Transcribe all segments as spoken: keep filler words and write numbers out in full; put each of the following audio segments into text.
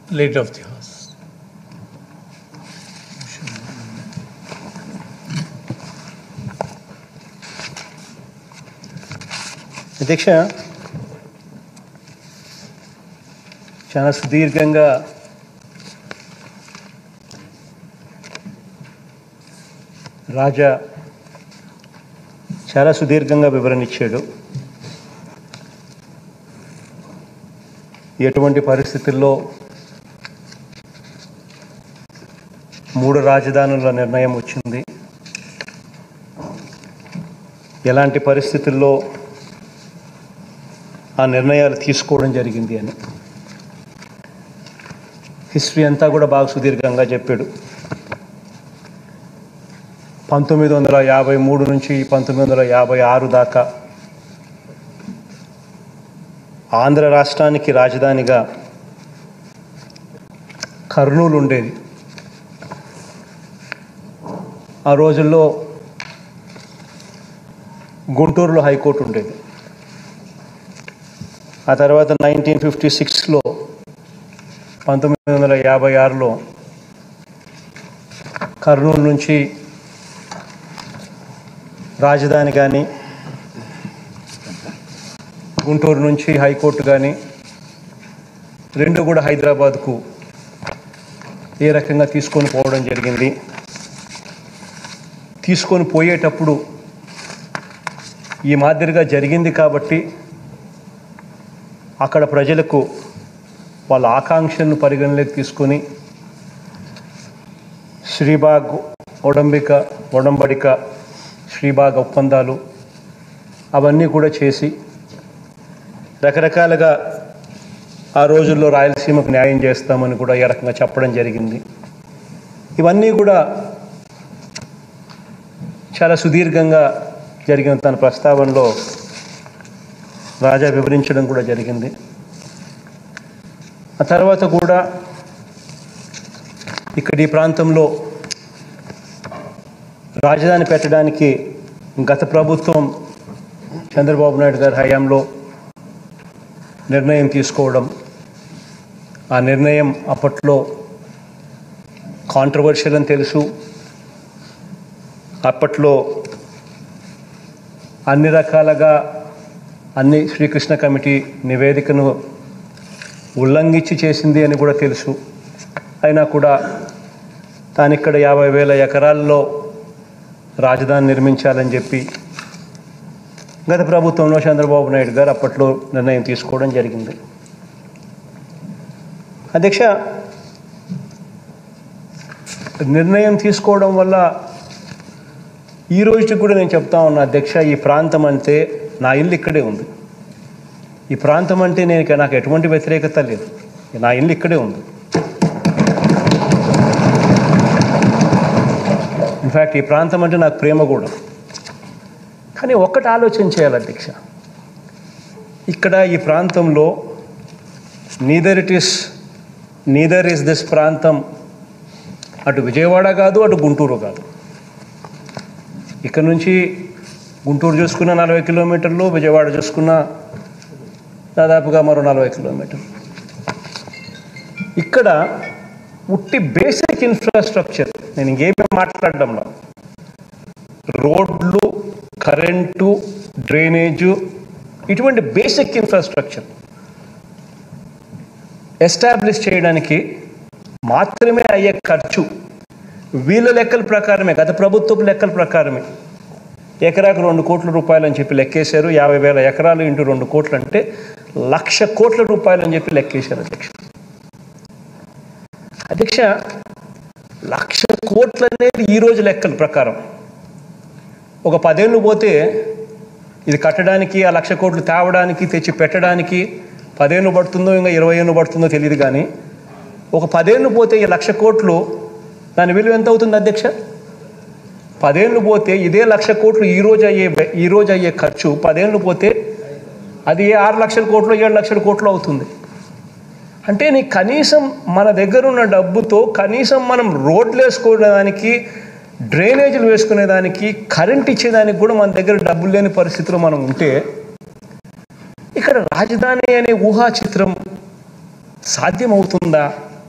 Leader of the House. అధ్యక్ష, చాలా సుదీర్ఘంగా రాజా చాలా సుదీర్ఘంగా వివరణ ఇచ్చాడు. ఎటువంటి పరిస్థితుల్లో మూడు రాజధానుల నిర్ణయం వచ్చింది, ఎలాంటి పరిస్థితుల్లో ఆ నిర్ణయాలు తీసుకోవడం జరిగింది అని హిస్టరీ అంతా కూడా బాగా సుదీర్ఘంగా చెప్పాడు. పంతొమ్మిది వందల యాభై మూడు నుంచి పంతొమ్మిది వందల యాభై ఆరు దాకా ఆంధ్ర రాష్ట్రానికి రాజధానిగా కర్నూలు ఉండేది. ఆ రోజుల్లో గుంటూరులో హైకోర్టు ఉండేది. ఆ తర్వాత నైన్టీన్ ఫిఫ్టీ సిక్స్లో పంతొమ్మిది వందల యాభై ఆరులో కర్నూలు నుంచి రాజధాని కానీ గుంటూరు నుంచి హైకోర్టు కానీ రెండు కూడా హైదరాబాద్కు ఏ రకంగా తీసుకొని పోవడం జరిగింది. తీసుకొని పోయేటప్పుడు ఈ మాదిరిగా జరిగింది కాబట్టి అక్కడ ప్రజలకు వాళ్ళ ఆకాంక్షలను పరిగణలోకి తీసుకొని శ్రీబాగ్ ఒడంబిక ఒడంబడిక శ్రీబాగ్ ఒప్పందాలు అవన్నీ కూడా చేసి రకరకాలుగా ఆ రోజుల్లో రాయలసీమకు న్యాయం చేస్తామని కూడా ఏ రకంగా చెప్పడం జరిగింది. ఇవన్నీ కూడా చాలా సుదీర్ఘంగా జరిగిన తన ప్రస్తావనలో రాజా వివరించడం కూడా జరిగింది. ఆ తర్వాత కూడా ఇక్కడ ఈ ప్రాంతంలో రాజధాని పెట్టడానికి గత ప్రభుత్వం చంద్రబాబు నాయుడు గారి హయాంలో నిర్ణయం తీసుకోవడం, ఆ నిర్ణయం అప్పట్లో కాంట్రవర్షియల్ అని తెలుసు. అప్పట్లో అన్ని రకాలుగా అన్ని శ్రీకృష్ణ కమిటీ నివేదికను ఉల్లంఘించి చేసింది అని కూడా తెలుసు. అయినా కూడా తాను ఇక్కడ యాభై వేల ఎకరాల్లో రాజధాని నిర్మించాలని చెప్పి గత ప్రభుత్వంలో చంద్రబాబు నాయుడు గారు అప్పట్లో నిర్ణయం తీసుకోవడం జరిగింది. అధ్యక్ష, నిర్ణయం తీసుకోవడం వల్ల ఈ రోజుకి కూడా నేను చెప్తా ఉన్నా అధ్యక్ష, ఈ ప్రాంతం అంటే నా ఇల్లు ఇక్కడే ఉంది. ఈ ప్రాంతం అంటే నేను నాకు ఎటువంటి వ్యతిరేకత లేదు. నా ఇల్లు ఇక్కడే ఉంది. ఇన్ఫ్యాక్ట్ ఈ ప్రాంతం అంటే నాకు ప్రేమ కూడా. కానీ ఒక్కటి ఆలోచన చేయాలి అధ్యక్ష, ఇక్కడ ఈ ప్రాంతంలో neither it is neither is this ప్రాంతం అటు విజయవాడ కాదు, అటు గుంటూరు కాదు. ఇక్కడ నుంచి గుంటూరు చూసుకున్న నలభై కిలోమీటర్లు, విజయవాడ చూసుకున్న దాదాపుగా మరో నలభై కిలోమీటర్లు. ఇక్కడ ఉట్టి బేసిక్ ఇన్ఫ్రాస్ట్రక్చర్, నేను ఇంకేమీ మాట్లాడడంలో, రోడ్లు, కరెంటు, డ్రైనేజు, ఇటువంటి బేసిక్ ఇన్ఫ్రాస్ట్రక్చర్ ఎస్టాబ్లిష్ చేయడానికి మాత్రమే అయ్యే ఖర్చు వీళ్ళ లెక్కల ప్రకారమే, గత ప్రభుత్వపు లెక్కల ప్రకారమే ఎకరాకు రెండు కోట్ల రూపాయలు అని చెప్పి లెక్కేశారు. యాభై వేల ఎకరాలు ఇంటూ రెండు కోట్లు అంటే లక్ష కోట్ల రూపాయలు అని చెప్పి లెక్కేశారు అధ్యక్ష. అధ్యక్ష, లక్ష కోట్లు అనేది ఈరోజు లెక్కల ప్రకారం. ఒక పదేళ్ళు పోతే ఇది కట్టడానికి, ఆ లక్ష కోట్లు తేవడానికి, తెచ్చి పెట్టడానికి పదేళ్ళు పడుతుందో ఇంకా ఇరవై ఏళ్ళు పడుతుందో తెలియదు. కానీ ఒక పదేళ్ళు పోతే ఈ లక్ష కోట్లు దాని విలువ ఎంత అవుతుంది అధ్యక్ష? పదేళ్ళు పోతే ఇదే లక్ష కోట్లు ఈరోజు అయ్యే ఈరోజు అయ్యే ఖర్చు పదేళ్ళు పోతే అది ఆరు లక్షల కోట్లు, ఏడు లక్షల కోట్లు అవుతుంది. అంటే నీ కనీసం మన దగ్గర ఉన్న డబ్బుతో కనీసం మనం రోడ్లు వేసుకోవడానికి, డ్రైనేజీలు వేసుకునేదానికి, కరెంట్ ఇచ్చేదానికి కూడా మన దగ్గర డబ్బులు లేని పరిస్థితిలో మనం ఉంటే ఇక్కడ రాజధాని అనే ఊహా చిత్రం సాధ్యమవుతుందా?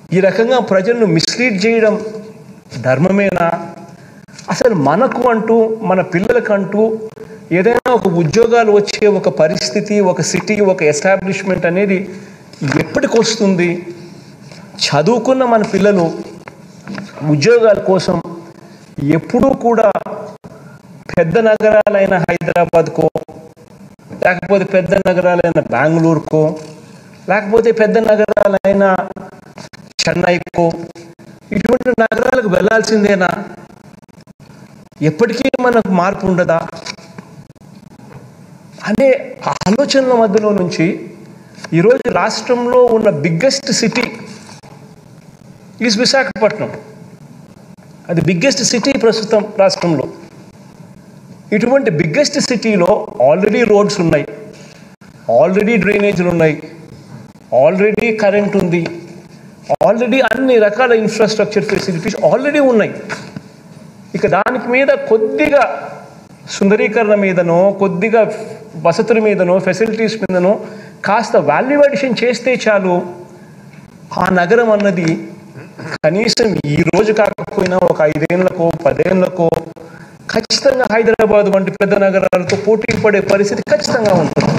ఈ రకంగా ప్రజలను మిస్లీడ్ చేయడం ధర్మమేనా? అసలు మనకు అంటూ మన పిల్లలకంటూ ఏదైనా ఒక ఉద్యోగాలు వచ్చే ఒక పరిస్థితి, ఒక సిటీ, ఒక ఎస్టాబ్లిష్మెంట్ అనేది ఎప్పటికి వస్తుంది? చదువుకున్న మన పిల్లలు ఉద్యోగాల కోసం ఎప్పుడూ కూడా పెద్ద నగరాలైన హైదరాబాద్కో, లేకపోతే పెద్ద నగరాలైన బెంగళూరుకో, లేకపోతే పెద్ద నగరాలైన చెన్నైకో, ఇటువంటి నగరాలకు వెళ్ళాల్సిందేనా? ఎప్పటికీ మనకు మార్పు ఉండదా అనే ఆలోచనల మధ్యలో నుంచి ఈరోజు రాష్ట్రంలో ఉన్న బిగ్గెస్ట్ సిటీ ఈజ్ విశాఖపట్నం. అది బిగ్గెస్ట్ సిటీ ప్రస్తుతం రాష్ట్రంలో. ఇటువంటి బిగ్గెస్ట్ సిటీలో ఆల్రెడీ రోడ్స్ ఉన్నాయి, ఆల్రెడీ డ్రైనేజీలు ఉన్నాయి, ఆల్రెడీ కరెంట్ ఉంది, ఆల్రెడీ అన్ని రకాల ఇన్ఫ్రాస్ట్రక్చర్ ఫెసిలిటీస్ ఆల్రెడీ ఉన్నాయి. ఇక దానికి మీద కొద్దిగా సుందరీకరణ మీదనో, కొద్దిగా వసతుల మీదనో, ఫెసిలిటీస్ మీదనో కాస్త వాల్యూ అడిషన్ చేస్తే చాలు, ఆ నగరం అన్నది కనీసం ఈ రోజు కాకపోయినా ఒక ఐదేళ్లకో పదేళ్లకో ఖచ్చితంగా హైదరాబాద్ వంటి పెద్ద నగరాలతో పోటీ పడే పరిస్థితి ఖచ్చితంగా ఉంటుంది.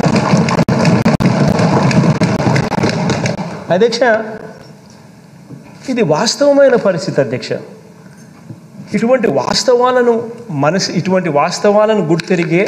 అధ్యక్ష, ఇది వాస్తవమైన పరిస్థితి అధ్యక్ష. ఇటువంటి వాస్తవాలను మనసు ఇటువంటి వాస్తవాలను గుర్తెరిగే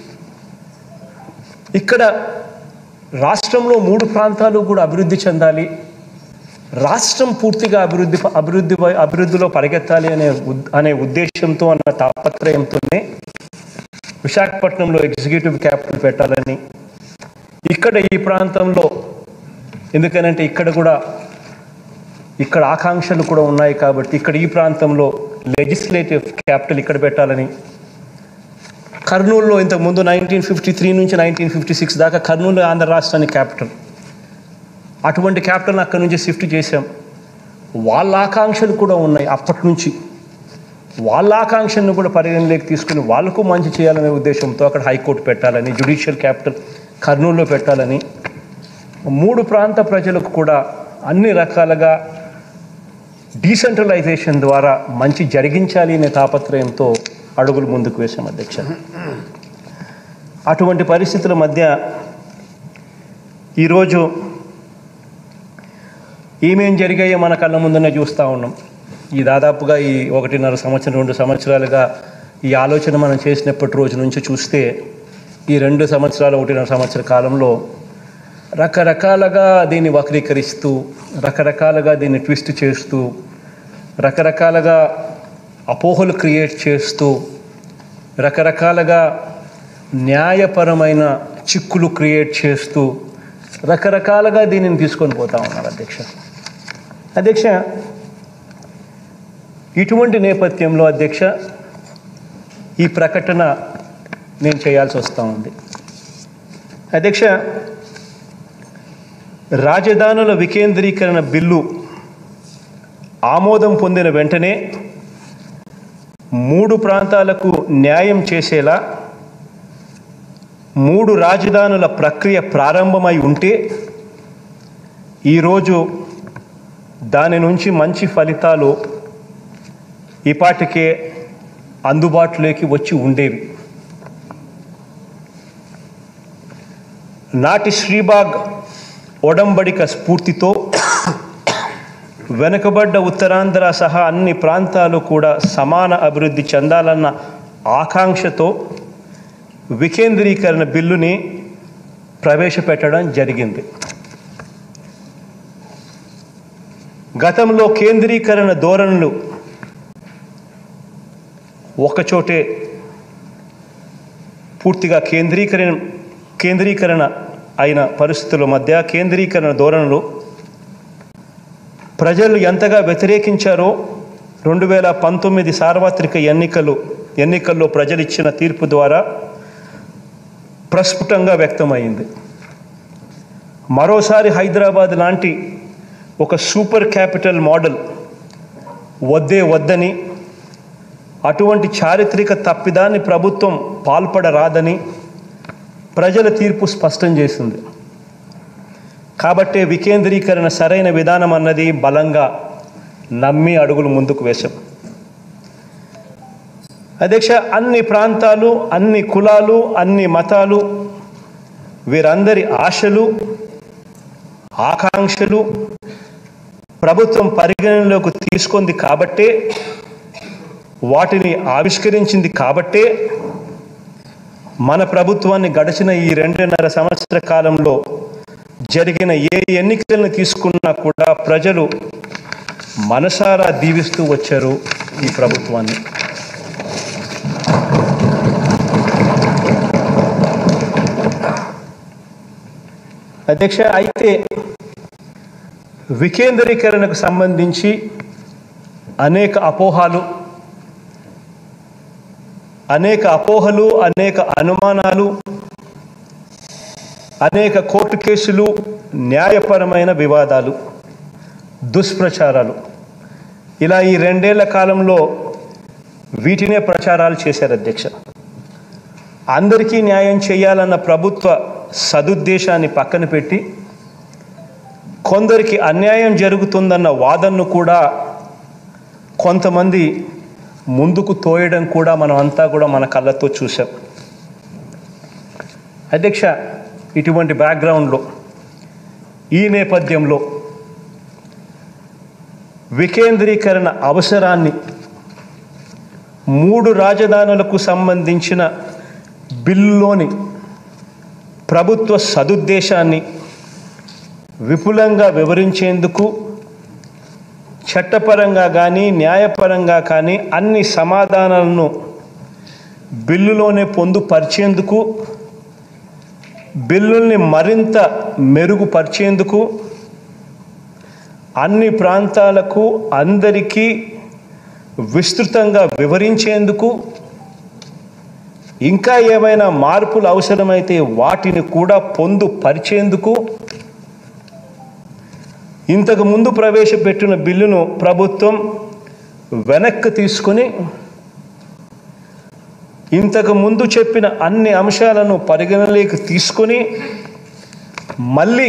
ఇక్కడ రాష్ట్రంలో మూడు ప్రాంతాలు కూడా అభివృద్ధి చెందాలి, రాష్ట్రం పూర్తిగా అభివృద్ధి అభివృద్ధి అభివృద్ధిలో పరిగెత్తాలి అనే అనే ఉద్దేశంతో, అన్న తాపత్రయంతోనే విశాఖపట్నంలో ఎగ్జిక్యూటివ్ క్యాపిటల్ పెట్టాలని, ఇక్కడ ఈ ప్రాంతంలో, ఎందుకనంటే ఇక్కడ కూడా ఇక్కడ ఆకాంక్షలు కూడా ఉన్నాయి కాబట్టి ఇక్కడ ఈ ప్రాంతంలో లెజిస్లేటివ్ క్యాపిటల్ ఇక్కడ పెట్టాలని, కర్నూలులో ఇంతకుముందు నైన్టీన్ ఫిఫ్టీ త్రీ నుంచి నైన్టీన్ ఫిఫ్టీ సిక్స్ దాకా కర్నూలు ఆంధ్ర రాష్ట్రానికి క్యాపిటల్, అటువంటి క్యాపిటల్ని అక్కడి నుంచి షిఫ్ట్ చేశాం. వాళ్ళ ఆకాంక్షలు కూడా ఉన్నాయి అప్పటి నుంచి, వాళ్ళ ఆకాంక్షలను కూడా పరిగణలోకి తీసుకుని వాళ్ళకు మంచి చేయాలనే ఉద్దేశంతో అక్కడ హైకోర్టు పెట్టాలని, జ్యుడిషియల్ క్యాపిటల్ కర్నూలులో పెట్టాలని, మూడు ప్రాంత ప్రజలకు కూడా అన్ని రకాలుగా డీసెంట్రలైజేషన్ ద్వారా మంచి జరిగించాలి అనే తాపత్రయంతో అడుగులు ముందుకు వేశాం అధ్యక్ష. అటువంటి పరిస్థితుల మధ్య ఈరోజు ఏమేం జరిగాయో మన కళ్ళ ముందునే చూస్తూ ఉన్నాం. ఈ దాదాపుగా ఈ ఒకటిన్నర సంవత్సరం రెండు సంవత్సరాలుగా ఈ ఆలోచన మనం చేసినప్పటి రోజు నుంచి చూస్తే ఈ రెండు సంవత్సరాలు ఒకటిన్నర సంవత్సర కాలంలో రకరకాలుగా దీన్ని వక్రీకరిస్తూ, రకరకాలుగా దీన్ని ట్విస్ట్ చేస్తూ, రకరకాలుగా అపోహలు క్రియేట్ చేస్తూ, రకరకాలుగా న్యాయపరమైన చిక్కులు క్రియేట్ చేస్తూ రకరకాలుగా దీనిని తీసుకొని పోతా ఉన్నారు అధ్యక్ష. అధ్యక్ష, ఇటువంటి నేపథ్యంలో అధ్యక్ష ఈ ప్రకటన నేను చేయాల్సి వస్తూ ఉంది అధ్యక్ష. రాజధానుల వికేంద్రీకరణ బిల్లు ఆమోదం పొందిన వెంటనే మూడు ప్రాంతాలకు న్యాయం చేసేలా మూడు రాజధానుల ప్రక్రియ ప్రారంభమై ఉంటే ఈరోజు దాని నుంచి మంచి ఫలితాలు ఈపాటికే అందుబాటులోకి వచ్చి ఉండేవి. నాటి శ్రీబాగ్ ఒడంబడిక స్ఫూర్తితో వెనుకబడ్డ ఉత్తరాంధ్ర సహా అన్ని ప్రాంతాలు కూడా సమాన అభివృద్ధి చెందాలన్న ఆకాంక్షతో వికేంద్రీకరణ బిల్లుని ప్రవేశపెట్టడం జరిగింది. గతంలో కేంద్రీకరణ ధోరణులు ఒకచోటే పూర్తిగా కేంద్రీకరణ కేంద్రీకరణ అయిన పరిస్థితుల మధ్య కేంద్రీకరణ ధోరణులు ప్రజలు ఎంతగా వ్యతిరేకించారో రెండు వేల పంతొమ్మిది సార్వత్రిక ఎన్నికలు ఎన్నికల్లో ప్రజలు ఇచ్చిన తీర్పు ద్వారా ప్రస్ఫుటంగా వ్యక్తమైంది. మరోసారి హైదరాబాద్ లాంటి ఒక సూపర్ క్యాపిటల్ మోడల్ వద్దే వద్దని, అటువంటి చారిత్రక తప్పిదాన్ని ప్రభుత్వం పాల్పడరాదని ప్రజల తీర్పు స్పష్టం చేసింది. కాబట్టే వికేంద్రీకరణ సరైన విధానం అన్నది బలంగా నమ్మి అడుగులు ముందుకు వేశాం. అధ్యక్ష, అన్ని ప్రాంతాలు, అన్ని కులాలు, అన్ని మతాలు, వీరందరి ఆశలు, ఆకాంక్షలు ప్రభుత్వం పరిగణనలోకి తీసుకుంది కాబట్టే, వాటిని ఆవిష్కరించింది కాబట్టే మన ప్రభుత్వాన్ని గడిచిన ఈ రెండున్నర సంవత్సర కాలంలో జరిగిన ఏ ఎన్నికలను తీసుకున్నా కూడా ప్రజలు మనసారా దీవిస్తూ వచ్చారు ఈ ప్రభుత్వాన్ని. అధ్యక్ష, అయితే వికేంద్రీకరణకు సంబంధించి అనేక అపోహలు అనేక అపోహలు అనేక అనుమానాలు, అనేక కోర్టు కేసులు, న్యాయపరమైన వివాదాలు, దుష్ప్రచారాలు, ఇలా ఈ రెండేళ్ల కాలంలో వీటినే ప్రచారాలు చేశారు అధ్యక్ష. అందరికీ న్యాయం చేయాలన్న ప్రభుత్వ సదుద్దేశాన్ని పక్కన పెట్టి కొందరికి అన్యాయం జరుగుతుందన్న వాదనను కూడా కొంతమంది ముందుకు తోయడం కూడా మనం అంతా కూడా మన కళ్ళతో చూసాం. అధ్యక్ష, ఇటువంటి బ్యాక్గ్రౌండ్లో, ఈ నేపథ్యంలో వికేంద్రీకరణ అవసరాన్ని, మూడు రాజధానులకు సంబంధించిన బిల్లులోని ప్రభుత్వ సదుద్దేశాన్ని విపులంగా వివరించేందుకు చట్టపరంగా కానీ న్యాయపరంగా కానీ అన్ని సమాధానాలను బిల్లులోనే పొందుపరిచేందుకు, బిల్లుల్ని మరింత మెరుగుపరిచేందుకు, అన్ని ప్రాంతాలకు అందరికీ విస్తృతంగా వివరించేందుకు, ఇంకా ఏమైనా మార్పులు అవసరమైతే వాటిని కూడా పొందుపరిచేందుకు ఇంతకు ముందు ప్రవేశపెట్టిన బిల్లును ప్రభుత్వం వెనక్కి తీసుకొని ఇంతకు ముందు చెప్పిన అన్ని అంశాలను పరిగణలోకి తీసుకొని మళ్ళీ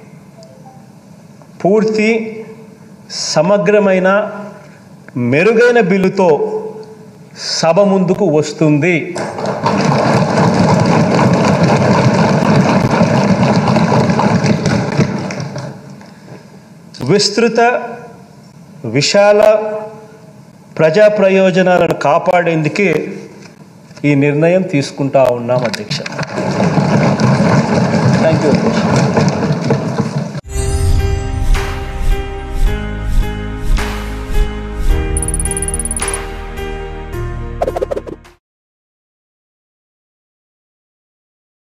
పూర్తి సమగ్రమైన మెరుగైన బిల్లుతో సభ ముందుకు వస్తుంది. విస్తృత విశాల ప్రజా ప్రయోజనాలను కాపాడేందుకే ఈ నిర్ణయం తీసుకుంటా ఉన్నాం అధ్యక్ష. థ్యాంక్ యూ అధ్యక్ష.